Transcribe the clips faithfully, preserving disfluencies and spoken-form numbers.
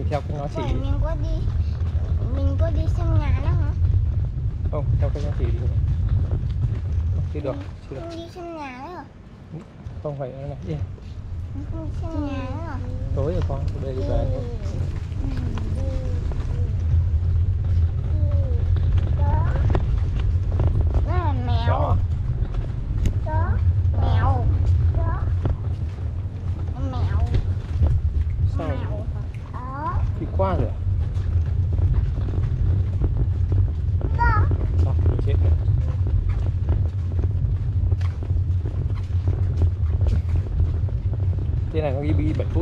theo cái nó chỉ. Vậy mình có đi mình có đi xem nhà nữa hả? Không, theo cái nó chỉ đi. Không, chưa được, chưa được. Không đi xem nhà nữa hả? Không phải này đi. Không đi xem nhà nữa hả? Tối rồi con, bây giờ đi về thôi. Đó là mèo. Chó. Chó. Mèo. Chó. Mèo. Sao? Mèo. Đó. Đi qua rồi. Đó. Sao? Mình chết rồi. Thế này nó ghi bị bảy phút.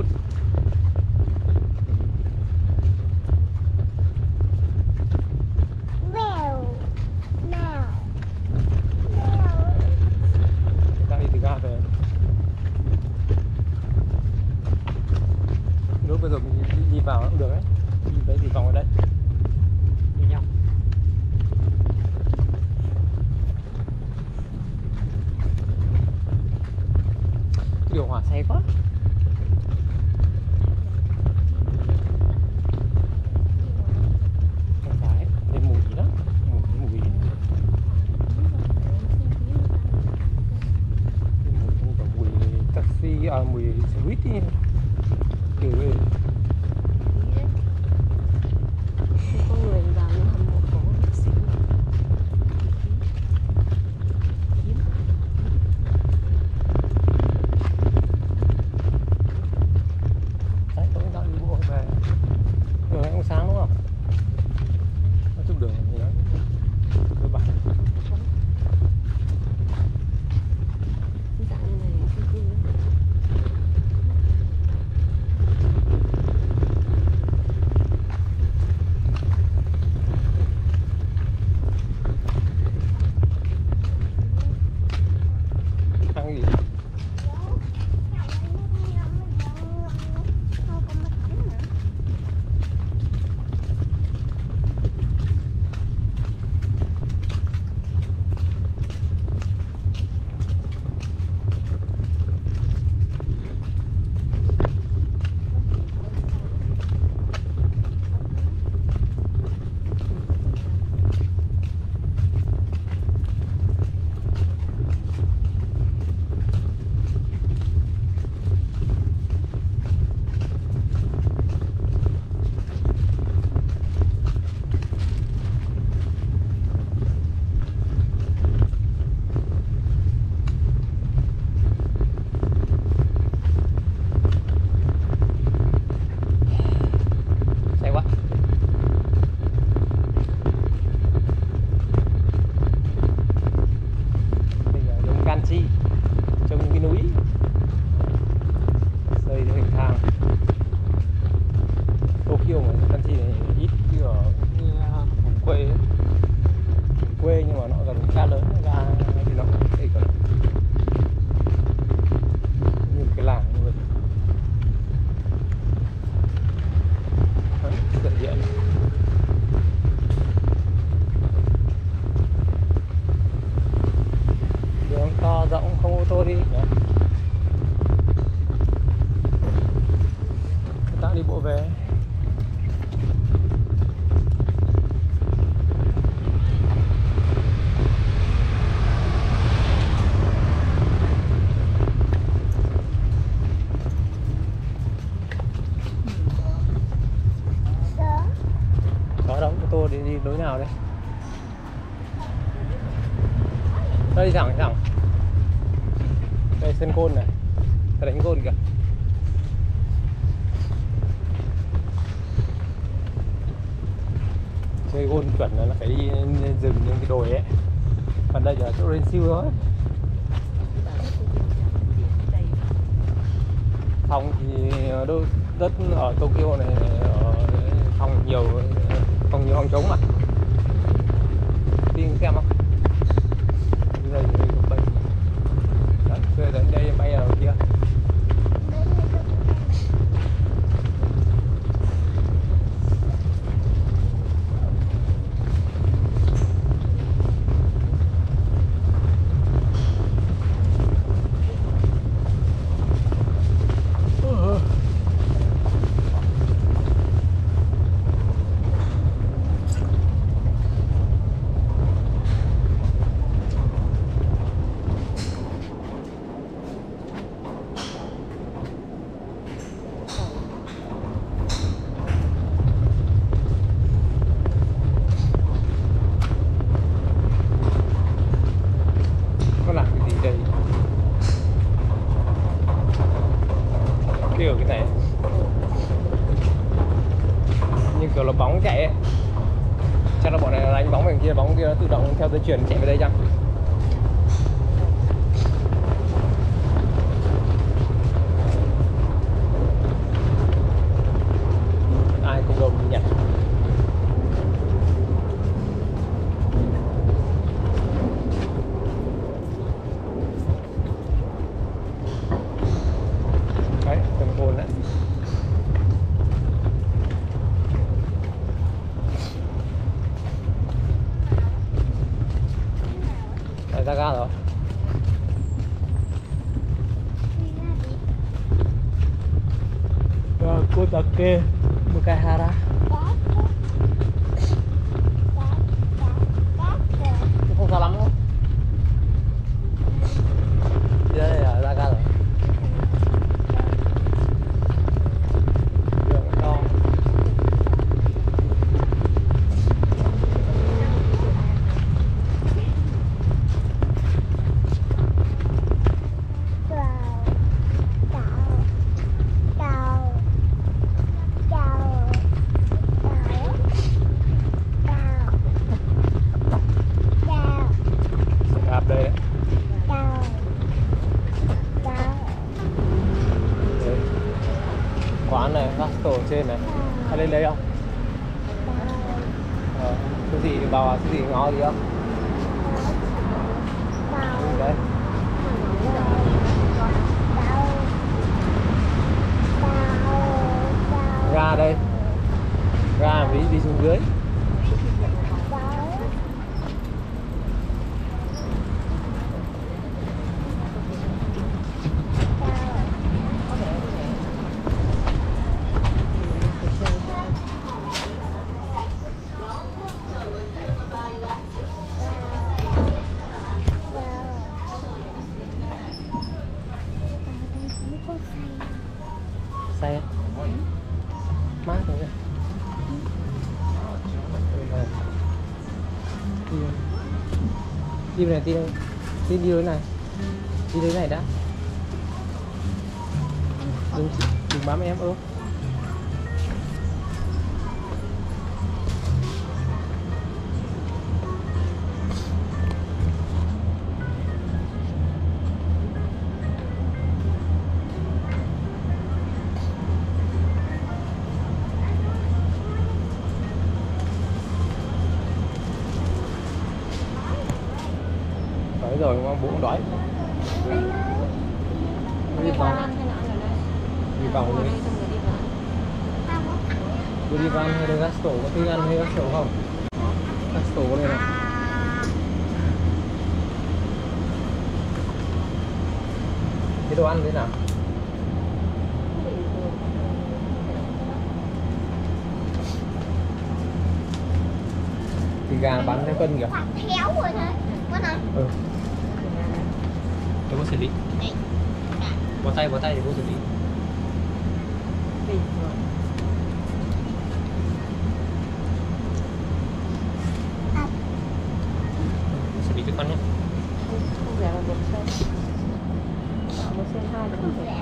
Mèo. Mèo. Mèo. Đang đi từ ga về. Lúc bây giờ mình đi, đi vào cũng được đấy. Đi đấy thì vòng ở đây. Đi nhau. Điều hòa xe quá. Không phải, thấy mùi đó. Mùi, mùi. Mùi như kiểu mùi taxi, à mùi xe buýt đi. Kiểu về. Có người vào nhưng hâm mộ cổ xịn. Đấy, tôi đang đi bộ về. Đường này cũng sáng đúng không? Nói chung đường thì nó cơ bản. Dạng này cư cư. Ăn gì? Say quá. Bây giờ giống Ganchi trong cái núi xây theo hình thang. Tokyo mà Ganchi này ít như ở như vùng quê ấy. Vùng quê nhưng mà nó gần ga lớn, ga thì nó đây còn như một cái làng như vậy. Đấy, dạy điện. Đường to rộng không ô tô đi nhỉ? Chúng ta đi bộ về. Có đâu, ô tô đi, đi lối nào đây? Đây thẳng thẳng. Đây sân côn này. Ta đánh côn kìa. Chơi gôn chuẩn là nó phải đi rừng lên cái đồi ấy. Còn đây là chỗ lên siêu thôi. Phòng thì đôi đất ở Tokyo này ở phòng nhiều phòng nhiều phòng trống mà. Đi xem không? Đây đây có bay. Đấy, bây giờ đây bay ở kia. Kiểu cái này như kiểu là bóng chạy ấy. Chắc là bọn này đánh bóng bên kia, bóng kia nó tự động theo dây chuyền chạy về đây chăng? Ai cũng đâu nhặt. Đấy, cầm côn đấy. Đấy, ra ga rồi. Rồi, cô ta kê một cái hara. Không sao lắm không? Đi ra đây là ra ga rồi. Đường to. Đạp đây đấy. Đấy. Quán này, gasto ở trên này. Hay lên đấy không? Ờ, siêu thị bảo à, siêu thị ngó gì không? Đấy. Ga đây. Ga ví đi xuống dưới. Say á? Mát rồi kìa. Đi về này, đi đây. Đi đi lối này. Đi lối này đã. Đừng, đừng bám em ơ. Đấy rồi, bố cũng đói. Đi vào. Đi vào rồi. Đi đi vào ăn hay là gasto, có thích ăn hay gasto không? Gasto có đây này. Cái đồ ăn thế nào? Thì gà bán theo cân kìa. Khéo rồi hả? Có nào? Ừ. Để cô xử lý. Bỏ tay, bỏ tay để cô xử lý. Xử lý cho con nhé. Không rẻ là một sen. Một sen hai là không rẻ.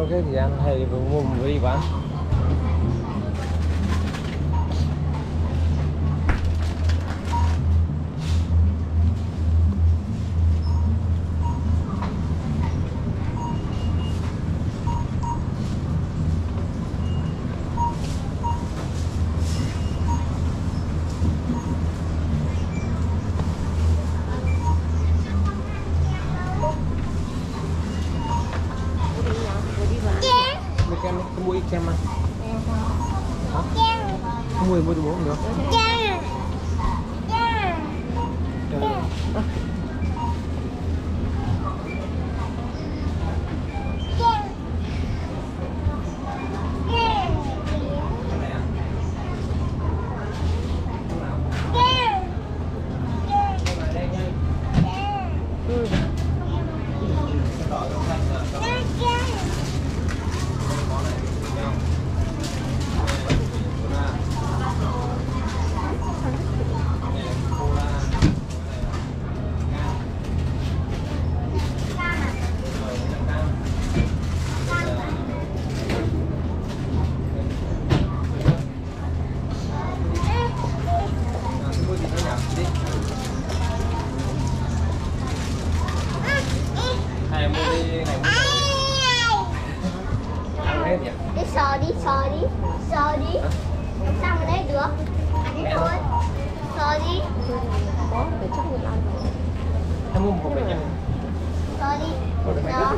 có cái thời gian hay vừa mua vừa đi bán. Kem cái mũi kem ăn hả? Không mua mua từ bố không được. Đi sờ đi, sờ đi, sờ đi. Làm sao mà lấy được? Ăn hết thôi. Sờ đi. Có để chắc người ăn rồi. Em mua một cái nhá. Sờ đi. Sờ.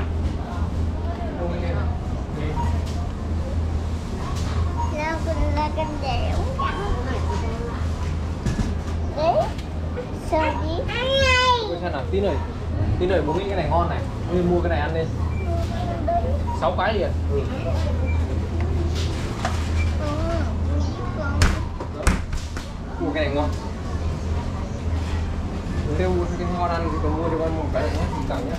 Nào con là con đẻo. Đấy. Sờ đi. Xem nào, tí nữa, tí nữa bố nghĩ cái này ngon này, nên mua cái này ăn đi. Sáu cái liền. Ừ. Mua cái này ngon. Nếu mua cái ngon ăn thì còn mua cho con một cái nhé, thì càng nhé.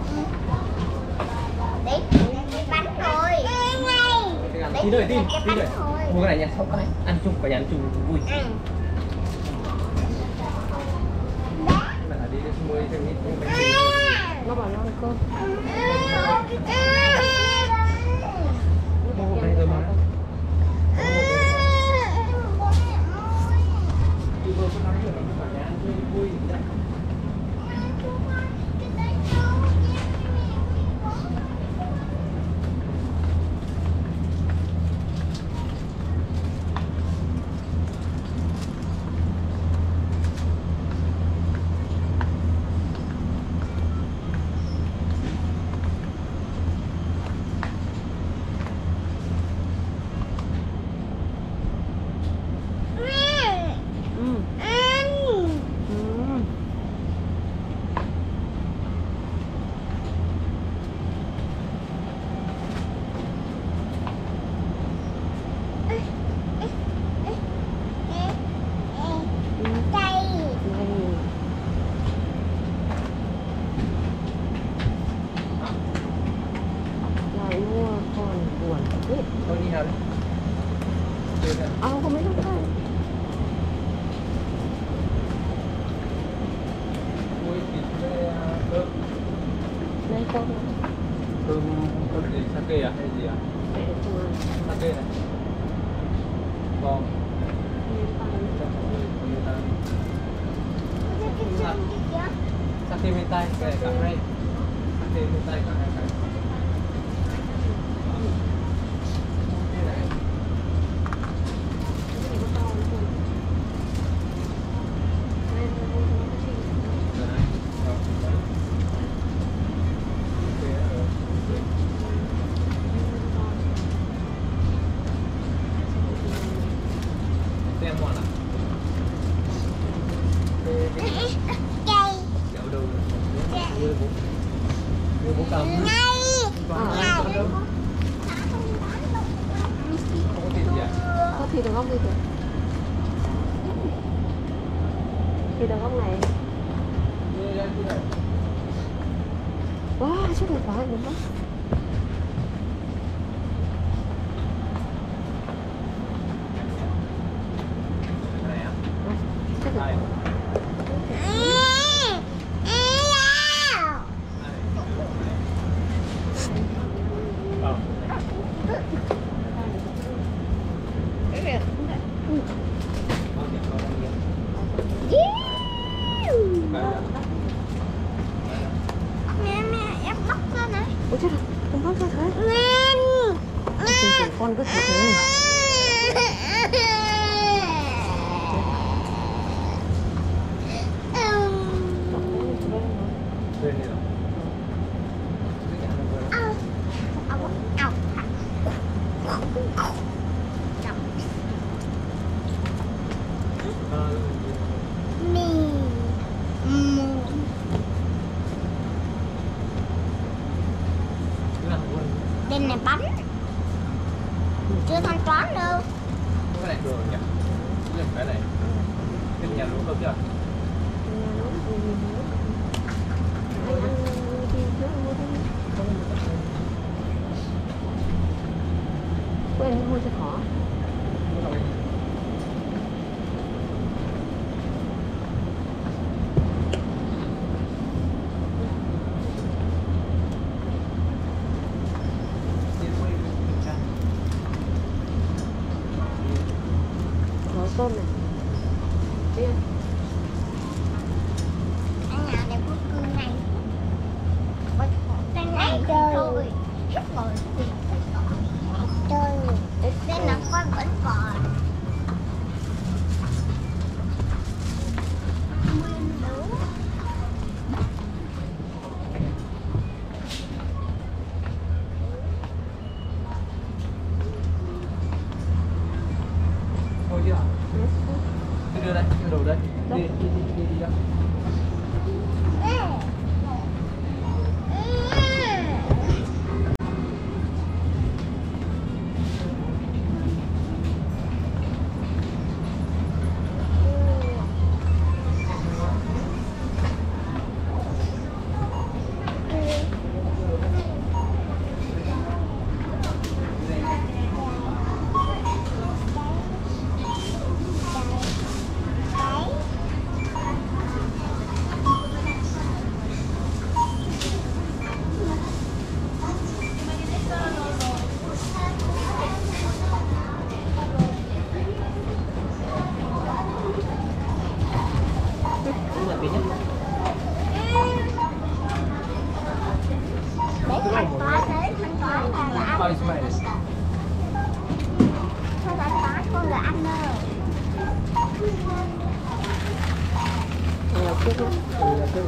Đấy, bánh rồi. Tí nữa, tí, tí nữa. Mua cái này nha, sáu cái. Ăn chung, cả nhà ăn chung vui. Ừ. Là đi mua thêm ít bánh mì. Nó bảo nó ăn cơm. Mua một cái rồi mà. Chị vừa có nói rồi mà cả nhà ăn chơi vui vậy. Thôi đi nào đi. À, không biết đâu. Muối thịt với cơm. Đây cơm. Cơm cơm gì sake à hay gì à? Để cho ăn. Sake này. Vâng. Sake mentai cái cả hai. Sake mentai cả hai cái. Em ngon à? Kẹo đâu? Mua bố. Mua bố cầm. Không có thịt gì à? Có thịt ở góc đi kìa. Thịt ở góc này. Wow, chắc là quá đúng không? Đây. con cứ thử thử. Đây này bánh chưa thanh toán đâu. Cái này đường nhỉ? Cái cái này cái nhà luôn không chưa? Quên mua cho khó. Có tôm này. Biết không? Anh nào đẹp quốc cương này. Cái này thôi. Rất ngồi chơi. Đây là con vẫn còn. Nguyên đủ. Thôi chưa? Đi đưa đây, đưa đồ đây. Đi đi đi đi đi đâu? Để thanh toán, để thanh toán là là Bao ăn. nhiêu này? Thôi thanh toán con là ăn đâu. Là chưa không? Ừ, là chưa.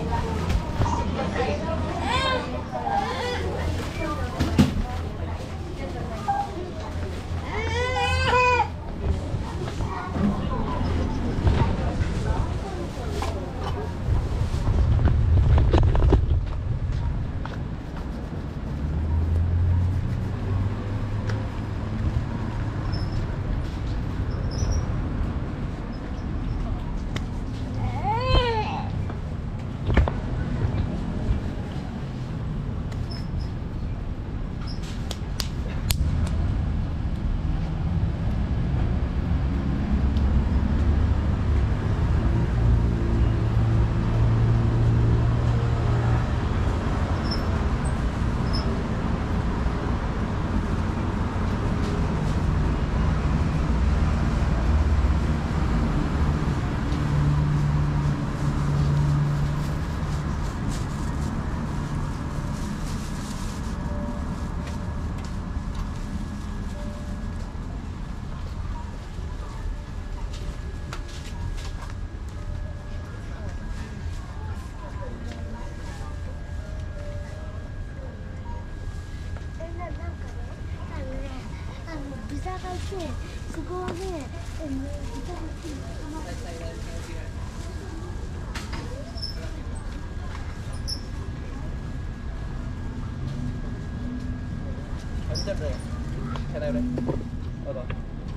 Em chết rồi. Xe nào đây? Đâu rồi?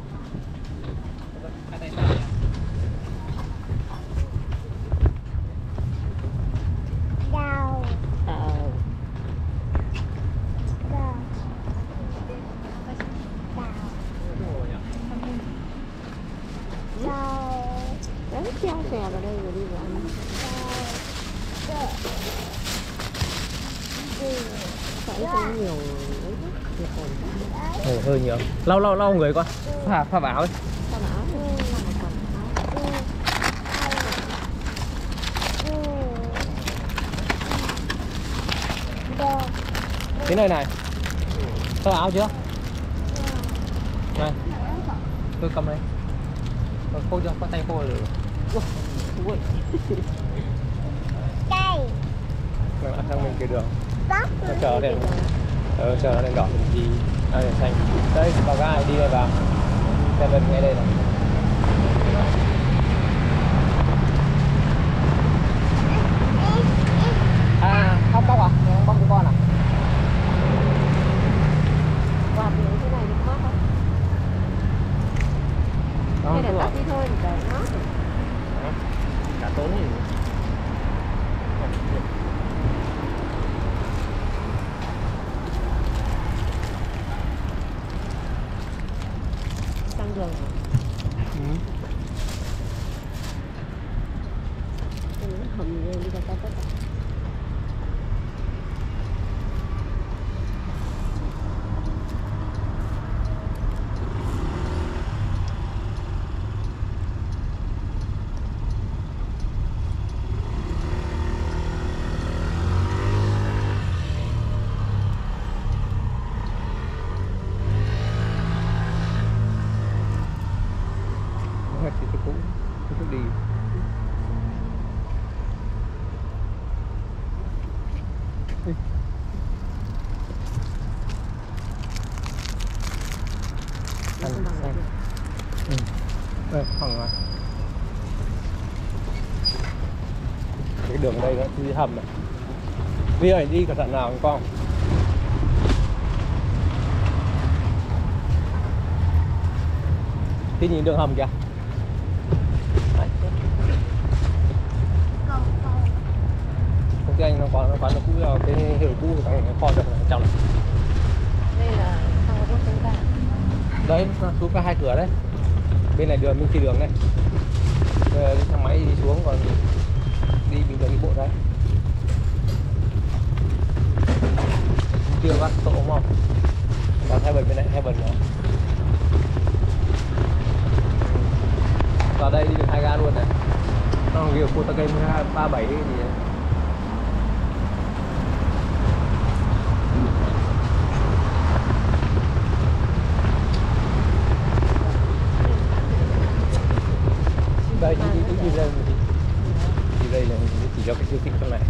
Hai tay sao? Đào. Ờ. Đào. Đào. Đào. Đấy, treo xe vào đây rồi đi vào ăn. Đào. Phải không nhiều ấy chứ. Nhiều cồn quá. Ồ, hơi nhiều. Lau lau lau người con. Pha pha vào ấy. Sao mà áo làm một quần áo. Cái này này. Pha áo chưa? Này, tôi cầm đây. Tôi khô cho, có tay khô là được. Ui. Cây. Mình ăn sang bên kia đường. Tóc. Nó chờ đèn. Ờ, chờ nó đèn đỏ thì đi. À, đèn xanh. Đây, vào gai đi đây vào. Xe bên ngay đây này. À, không bóc à? Bóc của con à? Quạt thì thế này được mát không? Hay để tắt đi thôi để nó cả tốn gì. sang đường hả? Ừ. Ừ, hầm lên đi ra ta tất cả. Thì tôi cũng tôi cũng đi. Ui. Ăn xanh. Ừ. Đây, khoảng là cái đường đây nó đi hầm này. Vi ơi, đi cẩn thận nào con. Tí nhìn đường hầm kìa. Công ty anh nó còn nó quán nó cũ là cái hiệu cũ trong kho trong trong này. Đây là thang có xuống cả. Đấy, nó xuống cả hai cửa đấy. Bên này đường bên kia đường này. Rồi, đi thang máy đi xuống còn đi bình thường đi bộ đấy. Chưa bắt tổ không? Còn hai bên bên này, hai bên nữa. Vào đây đi được hai ga luôn này. Nó kiểu khu ta cây ba bảy gì đấy. Đây đi đi đi đây đi. Đi đây là chỉ cho cái siêu thị trong này.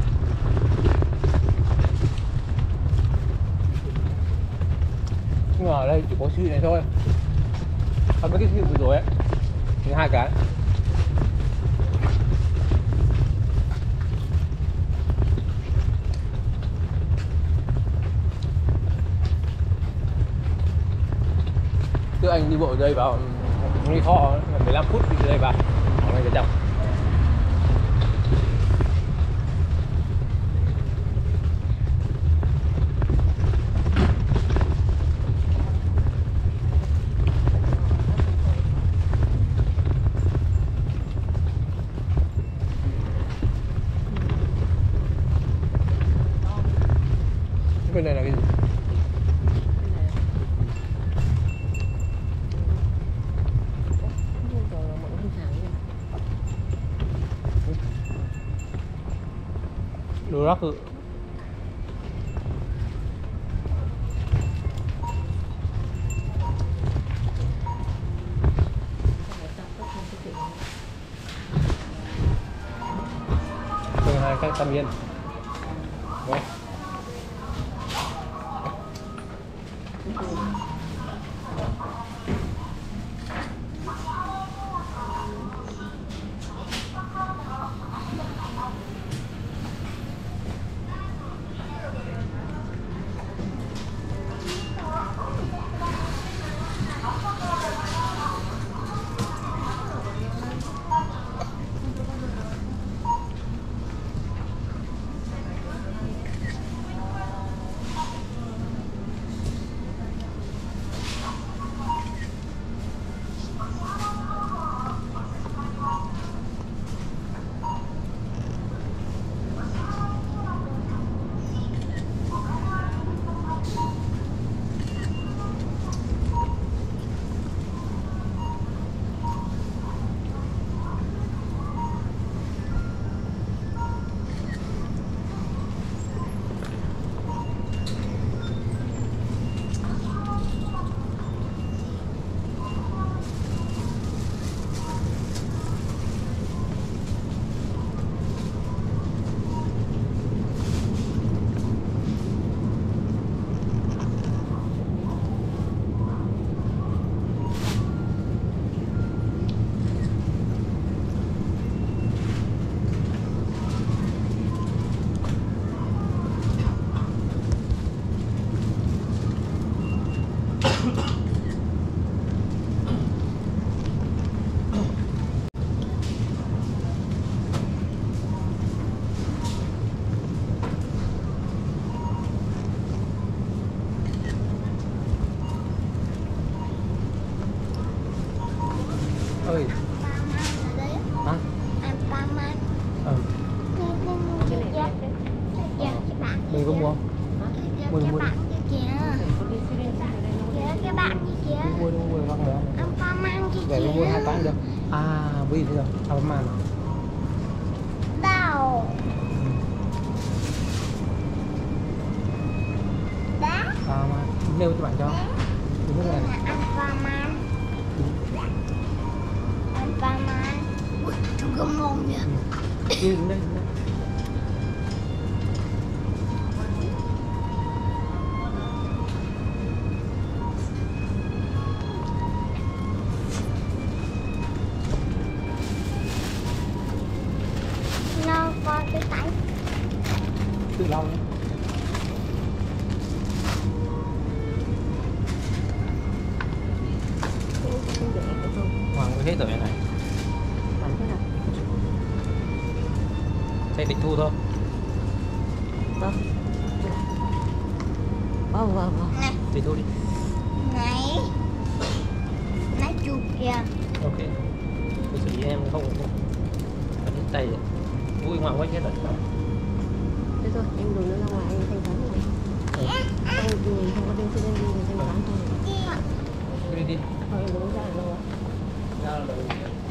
Nhưng mà ở đây chỉ có siêu thị này thôi. Còn mấy cái siêu thị vừa rồi ấy thì hai cái. Chứ anh đi bộ đây vào Nghi Thọ mười lăm phút đi đây vào ngay trong. Bên này là cái gì? Đồ rác tự. Từ hai cách Tam Yên. Đúng. ơi. Hả? Ampaman. Ừ. Cái này đẹp đấy. Mình có mua không? Mua Cái mua bạn kia kìa. Có đi xe điện ở đây nó Kìa cái bạn kia kìa. mua mua mua răng nữa. Ampaman kia Để mua hai kìa. cái được. À, vì thế rồi. À, màn. Đào. Đá. À, mà nêu cho bạn cho. Đúng Đây rồi. là Ampaman. Ampaman. Ui, chú có mồm nhỉ. Ừ, đứng đây, đứng đây. Nó có cái tay. Tự lau nhé. không rẻ phải không? Hoàng có hết rồi này. Bán thế nào? Xe tịch thu thôi. Vâng. Vâng vâng vâng. Này, Tịch thu đi. này. Này chụp kìa. Ok. Tôi xử lý em không không. Phải hết tay rồi. Ui ngoại quá chết rồi. Thế thôi, em đừng nó ra ngoài anh thanh toán rồi. Ừ. Anh mình không có đem xe lên đi mình thanh toán thôi. Đi đi. Thôi em đừng ra đâu ạ. Ra là đầu.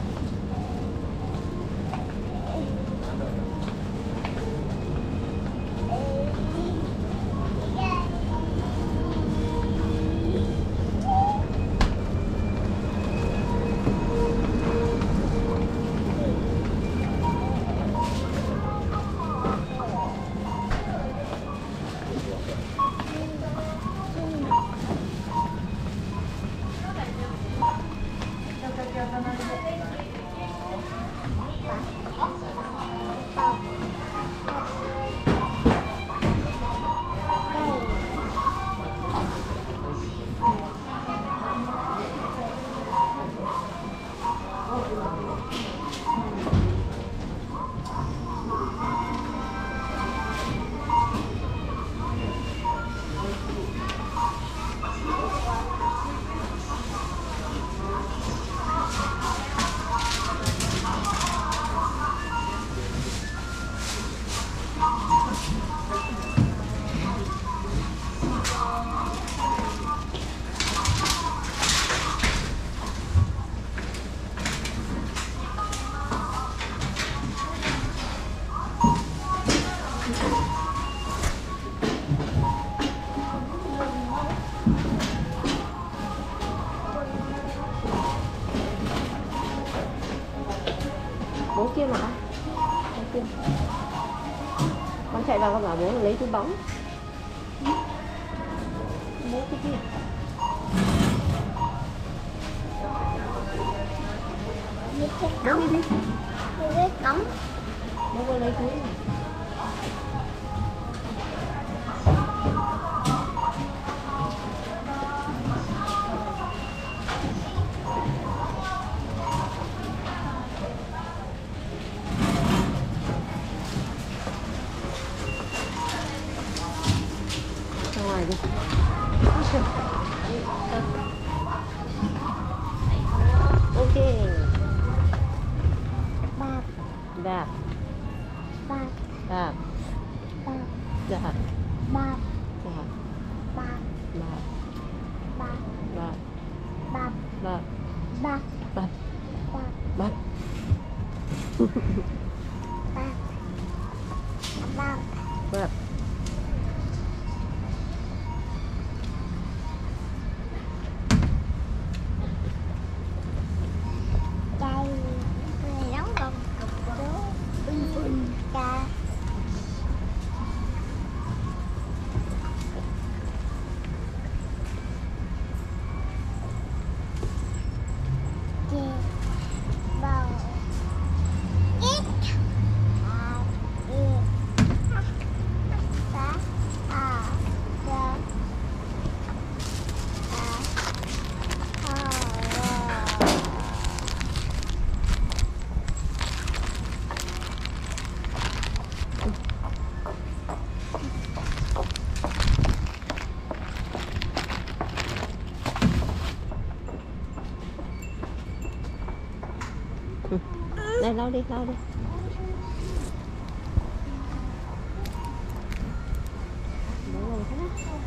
Bố kia mà bác. Bố kia. Con chạy vào con bảo bố lấy túi bóng. Bố kia kia. Bố đi đi. Cái cống. Bố có lấy túi. Ra ngoài đi. Ok. Bạc. Đạp. Bạc. Đạp. Bạc. Đạp. Bạc. Đạp. Bạc. Đạp. Bạc. Đạp. Bạc. Đạp. Bạc. Đạp. Bạc. Đạp. Bạc. Bạc. Đạp. Chay. Này nóng còn cục số. Bưng bưng. Ca. Chê. Bầu. Ít. Này lau đi, lau đi. Đúng rồi thế.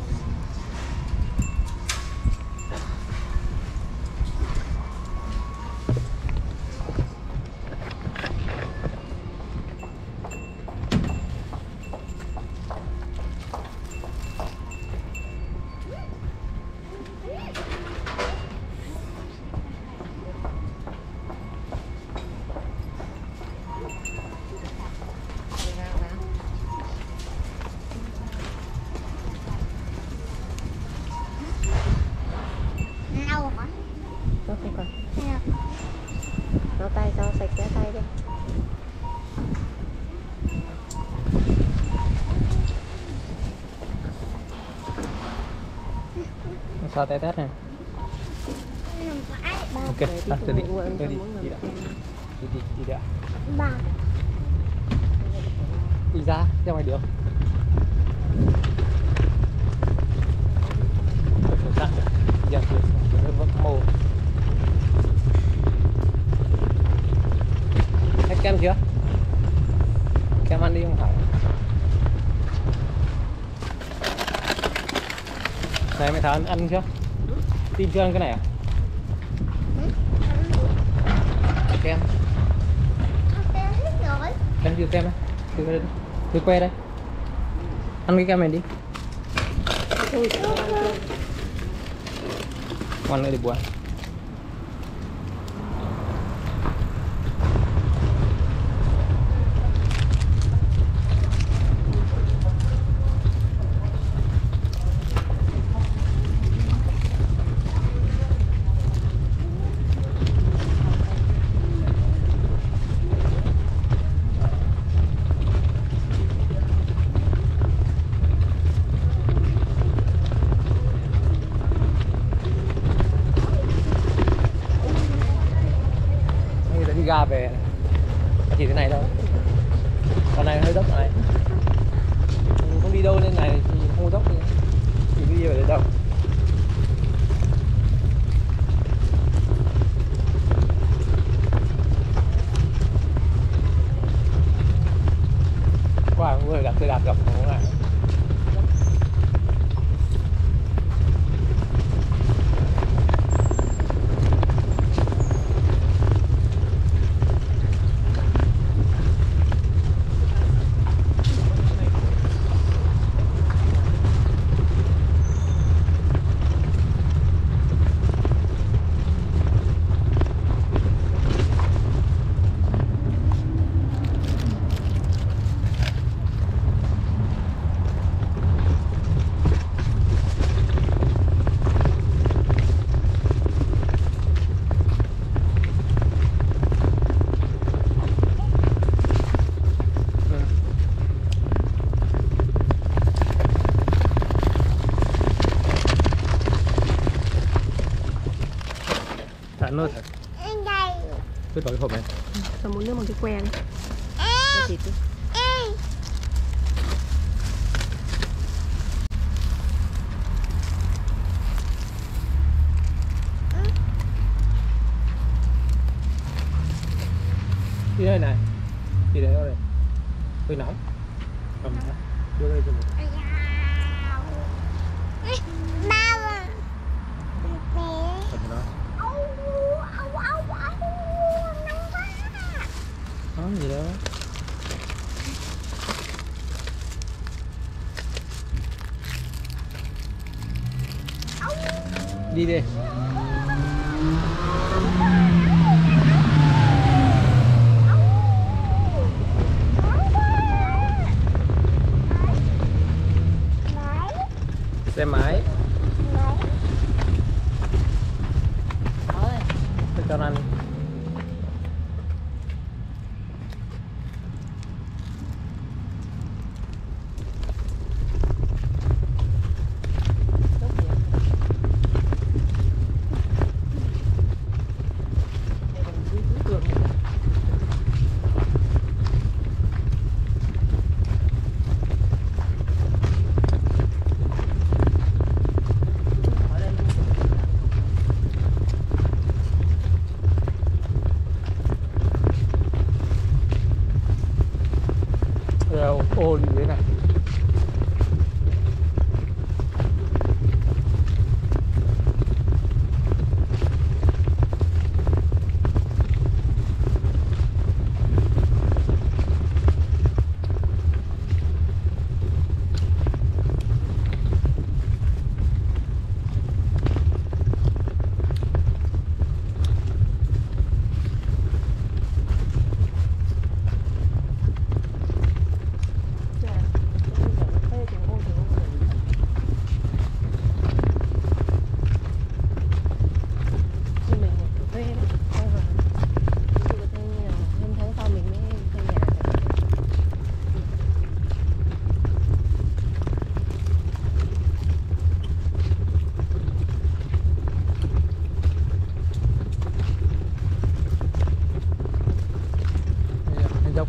Lau hả? Nó không cần. Nè. Lau tay cho sạch sẽ tay đi. Sao tay tết này. Không phải. Ok, Để à, đi tôi đi, cùng tôi với đi, anh đi đã. Đi đi, đi đã. Ba. Đi ra, ra ngoài đường. Ở sẵn, giờ thì nó vẫn màu. Hết kem chưa? Kem ăn đi không phải. Này mày thả ăn, ăn chưa? Tin chưa ăn cái này à? Kem. Kem hết rồi. Kem chưa kem á? Từ đây, từ que đây. Ăn cái kem này đi. Thôi, cho ăn cơm. Ngoan nữa để buồn. Ga về chỉ thế này thôi, còn này hơi dốc này, mình không đi đâu lên này thì không dốc thì mình đi về đến đâu. Qua người gặp tôi đạp gặp nó lại. Thả nốt hả? Anh đây. Vứt vào cái hộp này. Cho muốn nước bằng cái que đi. Cái thịt đi. Đi đây này. Đi đây thôi. Hơi nóng. Cầm nó. Đưa đây cho mình. Ba. Cầm nó. Có gì đâu. Đi đi. Xe máy. Tôi cho nó ăn. ô đi dưới này. Dốc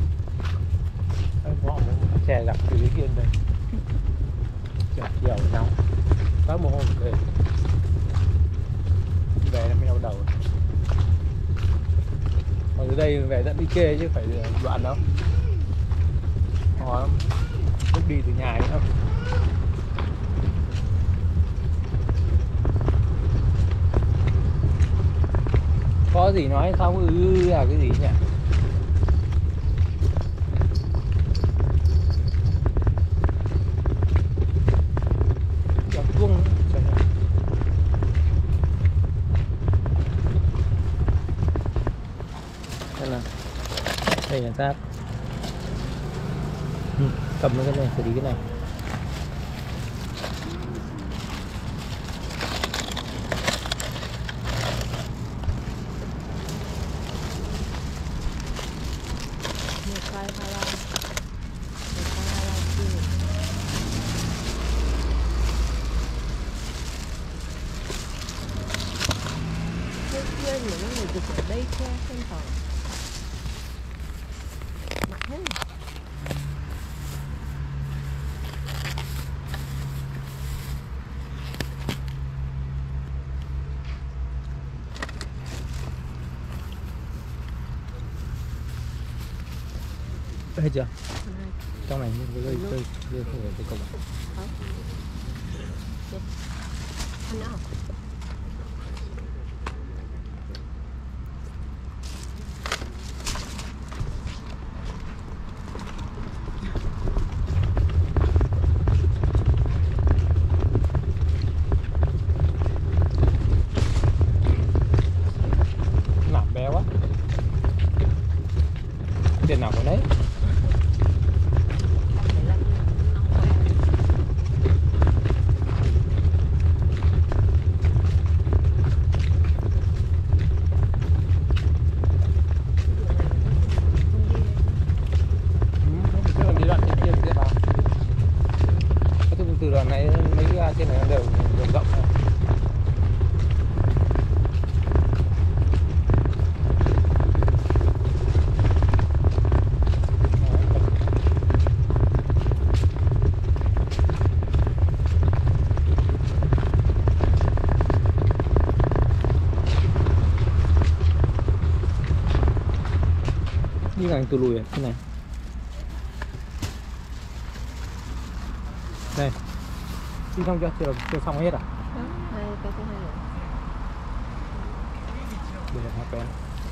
xe gặp từ dưới kia đây trời chiều nóng có mồ hôi về về là mới đau đầu ở dưới đây về dẫn đi chê chứ phải đoạn đâu khó lắm lúc đi từ nhà ấy không có gì nói sao ư là cái gì nhỉ. Đây là giáp ừ, cầm cái này xử lý cái này những người chụp ở đây che trên tàu mặt hết. Thấy chưa? Trong này như rơi rơi rơi không phải cái cổng. Anh nào? Tiền nào có đấy. Đi đoạn trên kia sẽ vào. Từ đoạn này mấy cái trên này đều đường rộng này. Đi ngang từ lùi thế này. Đây. Đi xong chưa? Chưa, chưa xong hết à? Đó, hai cái thứ hai rồi. Đây là hai pén.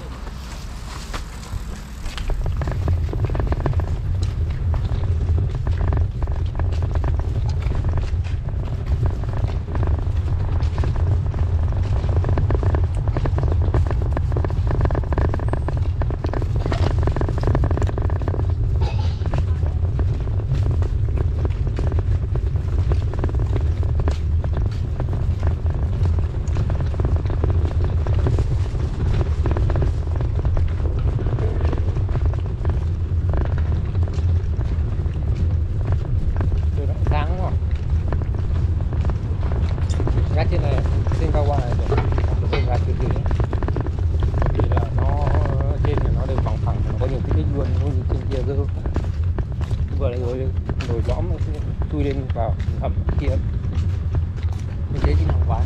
Trên này trên cao qua này rồi trên gạt từ dưới vì là nó trên này nó đều bằng phẳng nó có nhiều cái đích luôn như trên kia cơ vừa lại rồi nổi lõm chui lên vào hầm kia như thế chứ không quá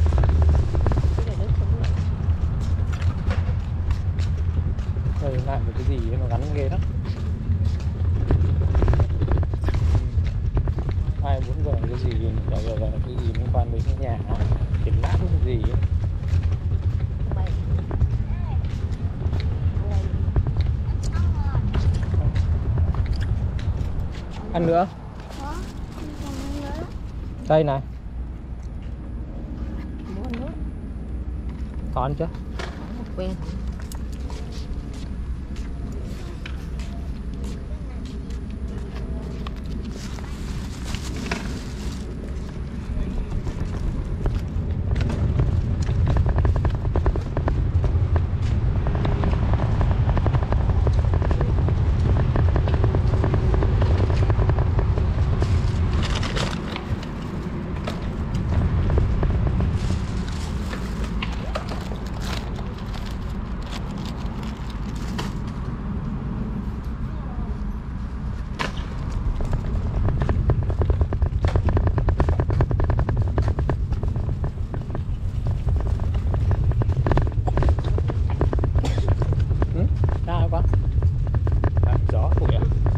đây lại một cái gì nó gắn ghê lắm. Ăn nữa. Có. Còn ăn nữa. Đây này. Muốn ăn nữa. Có ăn chưa? Quen. Ừ? Ra con. À, gió bụi à?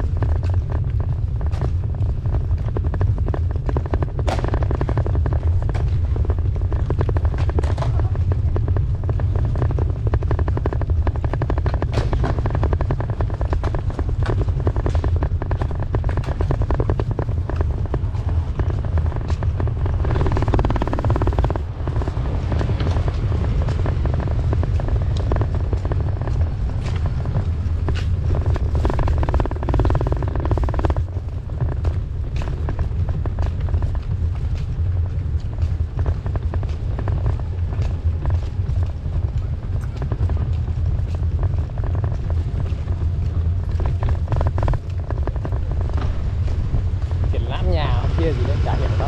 Triển lãm nhà hôm kia gì đấy chả hiểu đâu.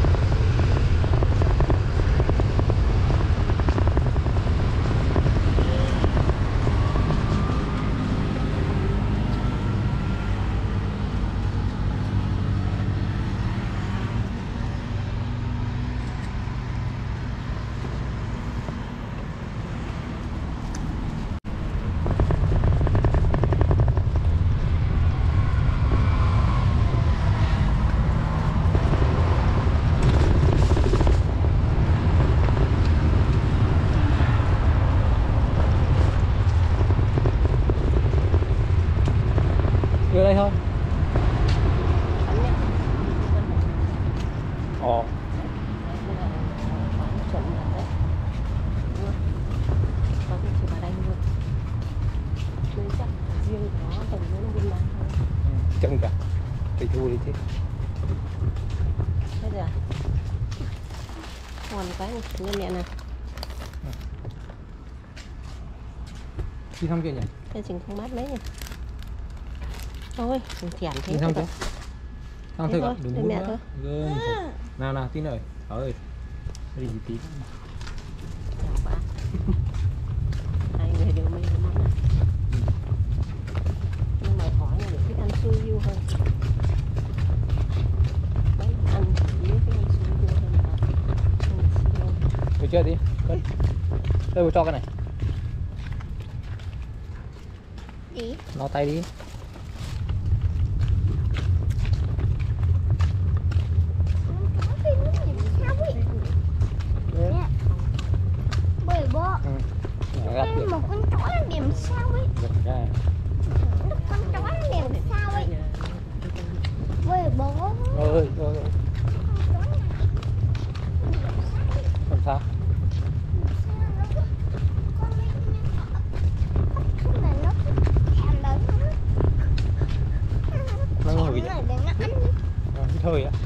Đưa đây thôi. Ồ. Chừng cả. Tùy thu đi chứ. Thế rồi à? Còn cái này, như mẹ này. Đi xong chưa nhỉ? Cái trình không mát mấy nhỉ? Thôi, thằng thẻn thế Đi xong thôi. chưa? Xong Thế thôi, thôi, đừng để hút mẹ nữa. thôi. Gơm. Nào nào tí nữa. Ơi. Đi tí. Chào bạn. Hai người đều mê cái món này. Nhưng mà hỏi là để thích ăn xui yêu hơn. Đấy, ăn chỉ biết cái ăn xui yêu hơn là ăn xui. Được chưa đi? Cất. Đây vừa cho cái này. Gì? Nó tay đi. Có cái nước gì sao ấy? Nè. Bởi bộ. Ừ. Gắt Cái được. một con chó nó điểm sao ấy? Giật ra. Một con chó nó điểm sao ấy? Bởi bộ. Ôi ơi, ôi ơi. Làm sao? Nó ngồi vậy. À, thôi á.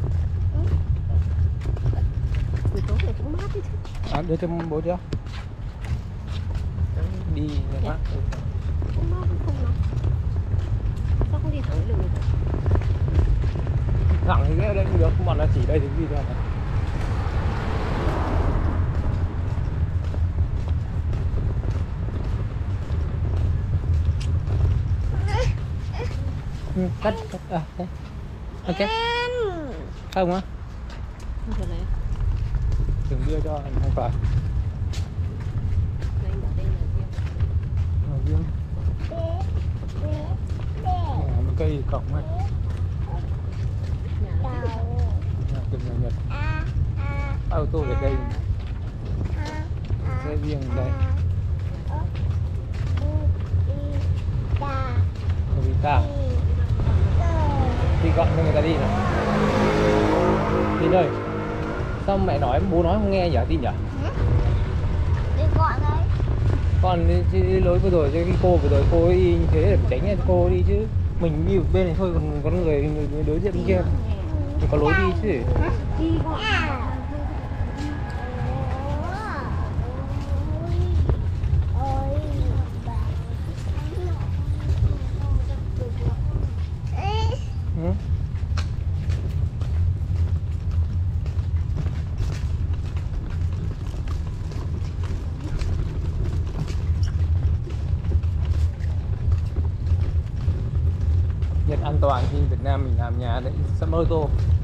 Buổi tối này cũng mát đi chứ. À, đưa cho bố chưa? Đi nhà khác. Không mát không nóng. Sao không đi thẳng cái đường này? Thẳng thì cái đây cũng được, không bọn nó chỉ đây thì đi thôi mà. Ừ, cắt, cắt, à, đây. Ok. Không á? Không phải lấy. Đừng đưa cho anh không phải. Đây ở đây là riêng. Ờ, riêng. Nhà một cây cổng này. Nhà Nhà từng nhà Nhật. Ô tô ở đây. Xe riêng ở đây. Vita. Đi gọn cho người ta đi nào. Tin ơi, sao mẹ nói bố nói không nghe nhỉ Tin nhỉ? Ừ. Đi gọn đấy. Còn cái lối vừa rồi cái cô vừa rồi cô ấy như thế để tránh cho cô đi chứ. Mình đi một bên này thôi, còn có người, người đối diện bên kia thì có lối đi chứ. Đi gọn. Ừ. Nhật an toàn thì Việt Nam mình làm nhà đấy sẵn ô tô.